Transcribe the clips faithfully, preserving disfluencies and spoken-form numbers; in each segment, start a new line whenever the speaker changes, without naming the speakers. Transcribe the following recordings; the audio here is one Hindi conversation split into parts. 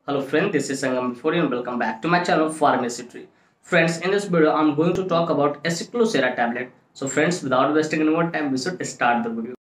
Hello friend, this is Sangam Before and welcome back to my channel Pharmacy Tree. Friends, in this video I'm going to talk about Aciclovir tablet. So friends, without wasting any more time, we should start the video.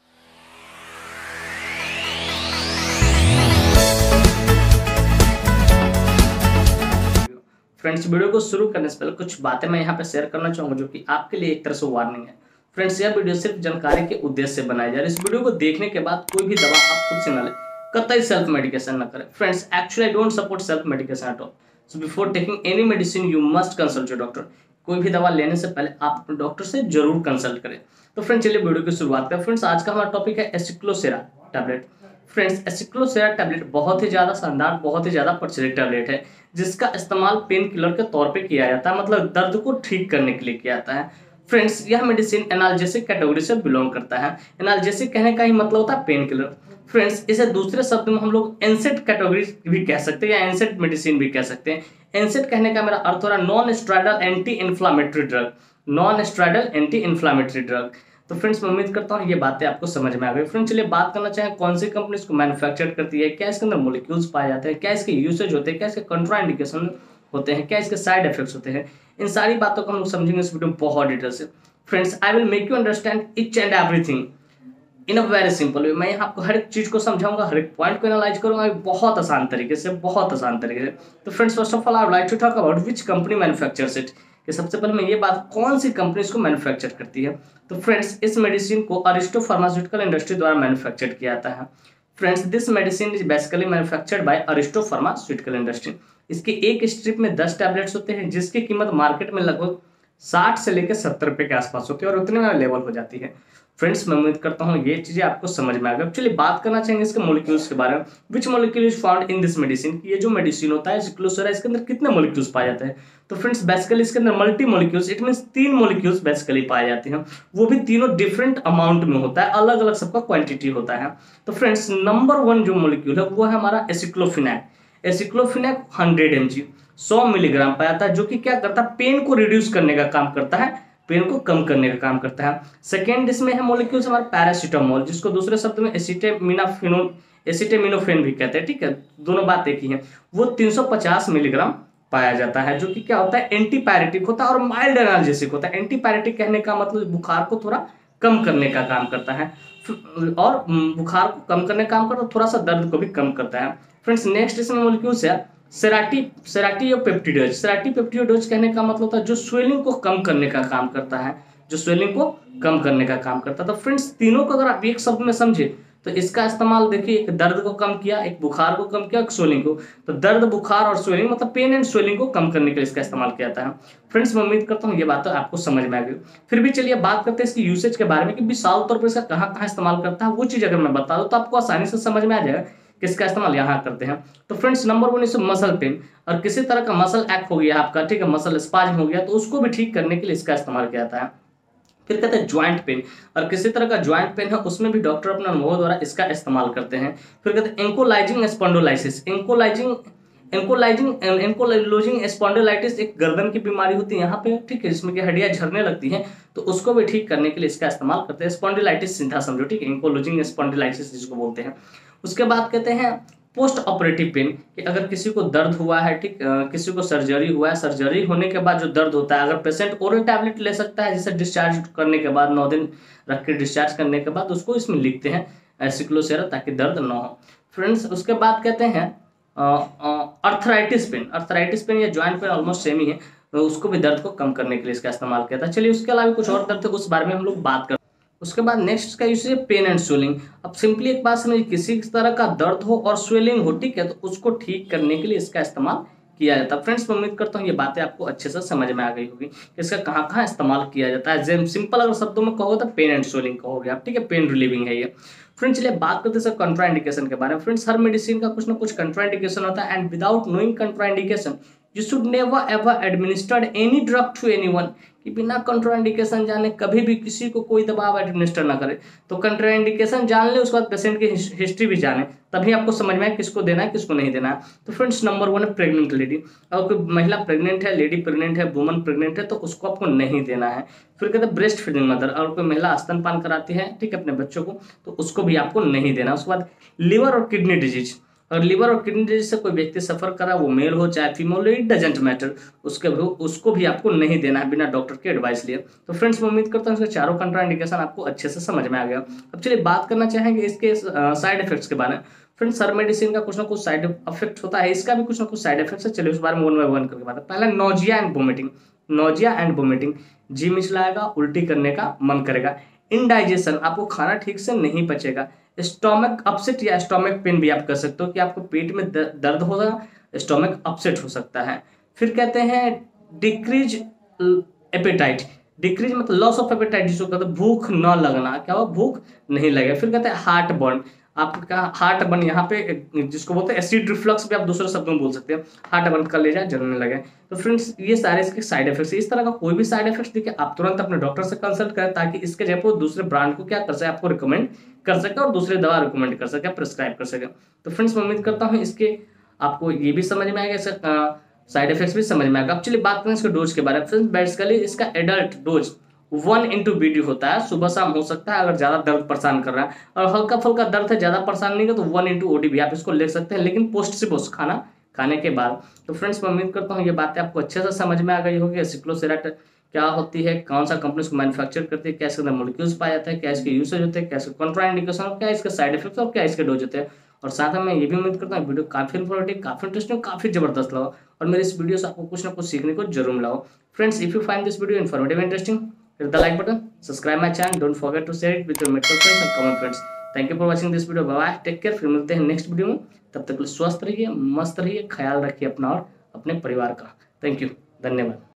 Friends, video को शुरू करने से पहले कुछ बातें मैं यहाँ पे शेयर करना चाहूँगा जो कि आपके लिए एक तरह से वार्निंग है। फ्रेंड्स, यह वीडियो सिर्फ जानकारी के उद्देश्य से बनाई जा रही है। इस वीडियो को देखने के बाद कोई भी दवा आप खुद से न ले, कतई सेल्फ मेडिकेशन न करें। Friends, actually I don't support self medication at all. So before taking any medicine you must consult your doctor. कोई भी दवा लेने से पहले आप अपने डॉक्टर से जरूर कंसल्ट करें। तो फ्रेंड्स, चलिए वीडियो की शुरुआत करें। फ्रेंड्स, आज का हमारा टॉपिक है Aceclosera tablet. Friends, Aceclosera tablet बहुत ही ज्यादा शानदार, बहुत ही ज्यादा प्रचलित टैबलेट है जिसका इस्तेमाल पेन किलर के तौर पे किया जाता है, मतलब दर्द को ठीक करने के लिए किया जाता है। फ्रेंड्स, यह मेडिसिन एनाल्जेसिक कैटेगरी से बिलोंग करता है। एनाल्जेसिक कहने का ही मतलब होता है पेन किलर। फ्रेंड्स, इसे दूसरे शब्द में हम लोग एनसेड कैटेगरी भी कह सकते हैं या एनसेड मेडिसिन भी कह सकते हैं। एनसेड कहने का मेरा अर्थ हो रहा है non steroidal anti inflammatory drug, non steroidal anti inflammatory drug. तो फ्रेंड्स, मैं उम्मीद करता हूँ ये बातें आपको समझ में आ गई। फ्रेंड्स, चलिए बात करना चाहें कौन सी कंपनी इसको मैन्युफैक्चर करती है, क्या इसके अंदर मोलिक्यूल्स पाए जाते हैं, क्या इसके यूसेज होते हैं, क्या इसके कंट्राइंडिकेशन होते हैं, क्या इसके साइड इफेक्ट्स होते हैं। इन सारी बातों को हम लोग समझेंगे इस वीडियो में बहुत डिटेल से। Friends, I will make you understand each and everything in a very simple way. मैं यहाँ आपको हर एक चीज को समझाऊंगा, हर एक पॉइंट को एनालाइज करूंगा बहुत आसान तरीके से, बहुत आसान तरीके से। तो friends, first of all I would like to talk about which company manufactures it, कि सबसे पहले मैं ये बात कौन सी कंपनी इसको मैन्युफैक्चर करती है। तो फ्रेंड्स, इस मेडिसिन को अरिस्टो फार्मास्यूटिकल इंडस्ट्री द्वारा मैन्युफैक्चर किया जाता है। Friends, this medicine is basically manufactured by Aristo pharmaceutical industry. इसके एक स्ट्रिप में दस टैबलेट्स होते हैं जिसकी कीमत मार्केट में लगभग साठ से लेकर सत्तर रुपए के आसपास होती है और उतने में अवेलेबल हो जाती है। फ्रेंड्स, मैं उम्मीद करता हूँ ये चीजें आपको समझ में आ गई। चलिए बात करना चाहेंगे इसके मॉलिक्यूल्स के बारे में। Which molecule is found in this medicine, ये जो मेडिसिन होता है एसिक्लोसेरा, इसके अंदर कितने मॉलिक्यूल्स पाए जाते हैं। तो फ्रेंड्स, बेसिकली इसके अंदर मल्टी मॉलिक्यूल्स, इट मींस तीन मॉलिक्यूल्स बेसिकली पाए जाते हैं। वो भी तीनों डिफरेंट अमाउंट में होता है, अलग अलग सबका क्वांटिटी होता है। तो फ्रेंड्स, नंबर वन जो मॉलिक्यूल है वो है हमारा एसिक्लोफिनैक। एसिक्लोफिनैक हंड्रेड एम जी सौ मिलीग्राम पाया जाता है, जो कि क्या करता है, पेन को रिड्यूस करने का काम करता है, पेन को कम करने का काम करता है। सेकेंड इसमें है मॉलिक्यूल्स हमारा पैरासीटामोल, जिसको दूसरे शब्द में एसिटेमिनोफेन एसिटेमिनोफेन भी कहते हैं, ठीक है, दोनों बात एक ही है। वो तीन सौ पचास मिलीग्राम पाया जाता है, जो कि क्या होता है, एंटीपायरेटिक होता है और माइल्ड एनाल्जेसिक होता है। एंटीपायरेटिक कहने का मतलब बुखार को थोड़ा कम करने का काम करता है और बुखार को कम करने का काम करता है, थोड़ा सा दर्द को भी कम करता है। फ्रेंड्स, नेक्स्ट इसमें मॉलिक्यूल्स है सेराटी सेराटियोपेप्टिडोज। सेराटियोपेप्टिडोज कहने का मतलब होता है जो स्वेलिंग को कम करने का काम करता है, जो स्वेलिंग को कम करने का काम करता है। तो फ्रेंड्स, तीनों को अगर आप एक शब्द में समझे तो इसका इस्तेमाल देखिए, एक दर्द को कम किया, एक बुखार को कम किया, एक स्वेलिंग को। तो दर्द, बुखार और स्वेलिंग मतलब पेन एंड स्वेलिंग को कम करने के लिए इसका इस्तेमाल किया जाता है। फ्रेंड्स, मैं उम्मीद करता हूँ ये बात तो आपको समझ में आ गई। फिर भी चलिए बात करते हैं इसकी यूसेज के बारे में कि विशाल तौर पर इसका कहाँ कहाँ इस्तेमाल करता है। वो चीज अगर मैं बता दूँ तो आपको आसानी से समझ में आ जाएगा किसका इस्तेमाल यहाँ करते हैं। तो फ्रेंड्स, नंबर वन इसमें मसल पेन और किसी तरह का मसल एक्ट हो गया आपका, ठीक है, मसल स्पाज्म हो गया, तो उसको भी ठीक करने के लिए इसका इस्तेमाल किया जाता है। फिर कहते हैं ज्वाइंट पेन, और किसी तरह का ज्वाइंट पेन है उसमें भी डॉक्टर अपने अनुभव द्वारा इसका इस्तेमाल करते हैं। फिर कहते हैं एंकोलाइजिंग स्पॉन्डिलोलाइसिस। एंकोलाइजिंग एंकोलाइजिंग एंकोलाइजिंग स्पॉन्डिलाइटिस एक गर्दन की बीमारी होती है यहाँ पे, ठीक है, जिसमें कि हड्डियां झरने लगती हैं, तो उसको भी ठीक करने के लिए इसका इस्तेमाल करते हैं। स्पॉन्डिलाइटिस सीधा समझो, ठीक है, एंकोलॉजिंग स्पॉन्डिलाइटिस जिसको बोलते हैं। उसके बाद कहते हैं पोस्ट ऑपरेटिव पेन, कि अगर किसी को दर्द हुआ है, ठीक, किसी को सर्जरी हुआ है, सर्जरी होने के बाद जो दर्द होता है, अगर पेशेंट ओरल टैबलेट ले सकता है, जैसे डिस्चार्ज करने के बाद नौ दिन रख के डिस्चार्ज करने के बाद उसको इसमें लिखते हैं एसिक्लोसेरा, ताकि दर्द न हो। फ्रेंड्स, उसके बाद कहते हैं अर्थराइटिस पेन। अर्थराइटिस पेन या ज्वाइंट पेन ऑलमोस्ट सेम ही है, तो उसको भी दर्द को कम करने के लिए इसका इस्तेमाल किया था। चलिए उसके अलावा कुछ और दर्द है उस बारे में हम लोग बात करते हैं। उसके बाद नेक्स्ट का यूज है पेन एंड स्वेलिंग। अब सिंपली एक बात समझिए, किसी तरह का दर्द हो और स्वेलिंग हो, ठीक है, तो उसको ठीक करने के लिए इसका इस्तेमाल किया जाता है। फ्रेंड्स, मैं उम्मीद करता हूँ ये बातें आपको अच्छे से समझ में आ गई होगी कि इसका कहाँ कहाँ इस्तेमाल किया जाता है। सिंपल अगर शब्दों में कहो तो पेन एंड स्वेलिंग कहोगे आप, ठीक है, पेन रिलीविंग है ये। फ्रेंड्स, चलिए बात करते हैं कंट्राइंडिकेशन के बारे में। फ्रेंड्स, हर मेडिसिन का कुछ ना कुछ कंट्राइंडिकेशन होता है, and without knowing contraindication you should never ever administered any drug to anyone, कि बिना कंट्राइंडिकेशन जाने कभी भी किसी को कोई दवा एडमिनिस्टर ना करे। तो कंट्राइंडिकेशन जान ले, उसके बाद पेशेंट की हिस्ट्री भी जाने, तभी आपको समझ में आए किसको देना है, किसको नहीं देना है। तो फ्रेंड्स, नंबर वन है प्रेग्नेंट लेडी। अगर कोई महिला प्रेग्नेंट है, लेडी प्रेग्नेंट है, वुमन प्रेग्नेंट है, तो उसको आपको नहीं देना है। फिर कहते हैं ब्रेस्ट फीडिंग मदर, और कोई महिला स्तनपान कराती है, ठीक है, अपने बच्चों को, तो उसको भी आपको नहीं देना। उसके बाद लिवर और किडनी डिजीज, अगर लिवर और किडनी डिजीज से कोई व्यक्ति सफर कर रहा है, वो मेल हो चाहे फीमेल हो, इट डजेंट मैटर, उसके उसको भी आपको नहीं देना है बिना डॉक्टर की एडवाइस लिए। तो फ्रेंड्स मैं उम्मीद करता हूँ इसके चारों कंट्राइंडिकेशन आपको अच्छे से समझ में आ गया। अब चलिए बात करना चाहेंगे इसके साइड इफेक्ट्स के बारे में। फ्रेंड्स हर मेडिसिन का कुछ ना कुछ साइड इफेक्ट होता है, इसका भी कुछ ना कुछ साइड इफेक्ट है। चलिए उस बारे में वन बाय वन करके बात है। पहला nausea and vomiting. Nausea and vomiting, जी मिचलाएगा, उल्टी करने का मन करेगा। इनडाइजेशन, आपको खाना ठीक से नहीं पचेगा। स्टोमक अपसेट या स्टोमक पेन भी आप कर सकते हो कि आपको पेट में दर्द होगा, स्टोमक अपसेट हो सकता है। फिर कहते हैं डिक्रीज एपेटाइट। डिक्रीज मतलब लॉस ऑफ एपेटाइट, जिसको कहते हैं भूख न लगना, क्या हो, भूख नहीं लगे। फिर कहते हैं हार्ट बर्न। आपका हार्ट बर्न यहाँ पे जिसको बोलते हैं एसिड रिफ्लक्स भी आप दूसरे शब्दों में बोल सकते हैं, हार्ट बर्न कलेजा जलने लगे। तो फ्रेंड्स ये सारे इसके साइड इफेक्ट्स। इस तरह का कोई भी साइड इफेक्ट्स देखिए आप तुरंत अपने डॉक्टर से कंसल्ट करें, ताकि इसके जगह पर दूसरे ब्रांड को क्या कर सके, आपको रिकमेंड कर सके और दूसरे दवा रिकमेंड कर सके, प्रिस्क्राइब कर सके। तो फ्रेंड्स मैं उम्मीद करता हूँ इसके आपको ये भी समझ में आएगा, इसका साइड इफेक्ट्स भी समझ में आएगा। अब चलिए बात करें इसके डोज के बारे में। फ्रेंड्स बेसिकली इसका adult dose one into B D होता है, सुबह शाम हो सकता है अगर ज्यादा दर्द परेशान कर रहा है, और हल्का फुल्का दर्द है, ज्यादा परेशान नहीं है तो वन इंटू ओ डी भी आप इसको ले सकते हैं, लेकिन पोस्ट से पोस्ट खाना खाने के बाद। तो फ्रेंड्स मैं उम्मीद करता हूँ ये बातें आपको अच्छे से समझ में आ गई होगी। एसिक्लोसेराट क्या होती है, कौन सा कंपनी इसको मैन्युफैक्चर करती है, क्या इसके अंदर मोलिक्यूल्स पाया जाता है, क्या इसके यूसेज होते हैं, क्या इसके कॉन्ट्राइंडिकेशन और क्या इसके साइड इफेक्ट्स और क्या इसके डोज होते हैं। और साथ में मैं ये भी उम्मीद करता हूँ वीडियो काफी इन्फॉर्मेटिव, काफी इंटरेस्टिंग, काफी जबरदस्त लगा और मेरे इस वीडियो से आपको कुछ ना कुछ सीखने को जरूर मिला। Friends if you find this video informative interesting, hit the like button, subscribe my channel, don't forget to share it with your medical friends and common friends. Thank you for watching this video. Bye bye, take care। फिर मिलते हैं नेक्स्ट वीडियो में, तब तक स्वस्थ रहिए, मस्त रहिए, ख्याल रखिए अपना और अपने परिवार का। थैंक यू, धन्यवाद।